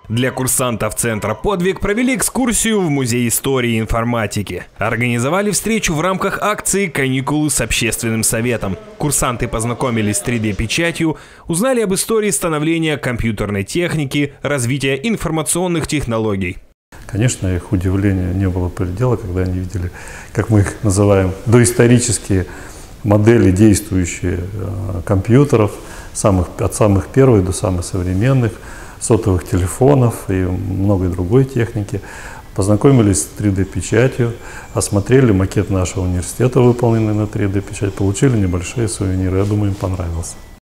Для курсантов Центра «Подвиг» провели экскурсию в Музей истории и информатики. Организовали встречу в рамках акции «Каникулы с общественным советом». Курсанты познакомились с 3D-печатью, узнали об истории становления компьютерной техники, развития информационных технологий. Конечно, их удивлению не было предела, когда они видели, как мы их называем, доисторические модели, действующие компьютеров, от самых первых до самых современных, сотовых телефонов и многой другой техники. Познакомились с 3D-печатью, осмотрели макет нашего университета, выполненный на 3D-печать, получили небольшие сувениры. Я думаю, им понравился.